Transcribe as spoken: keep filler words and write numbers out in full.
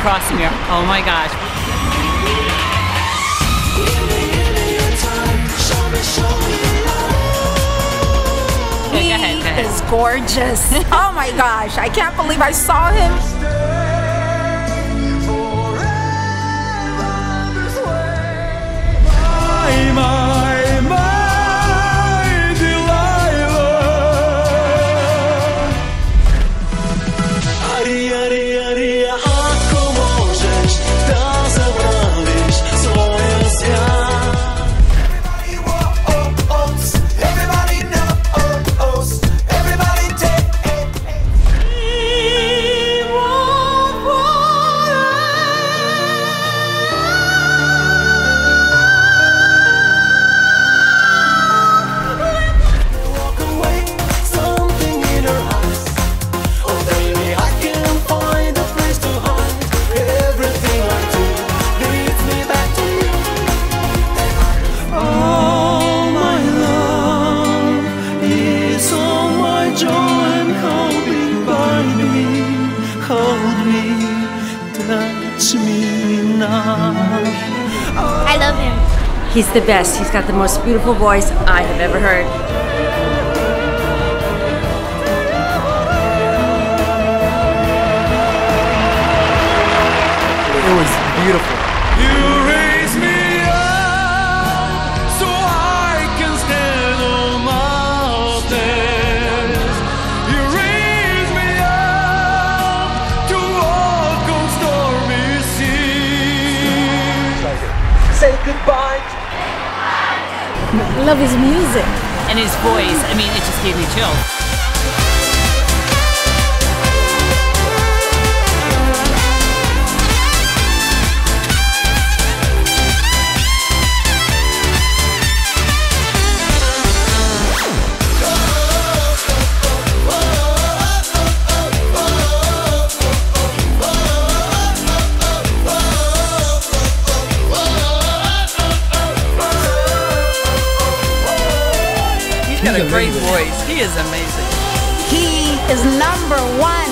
across from you. Oh my gosh. Okay, go ahead, go ahead. He is gorgeous. Oh my gosh, I can't believe I saw him. I love him. He's the best. He's got the most beautiful voice I have ever heard. It was beautiful. You raise me up so I can stand on mountains. You raise me up to walk on stormy seas. Say goodbye. I love his music. And his voice, I mean, it just gave me chills. He's got a great voice. He is amazing. He is number one.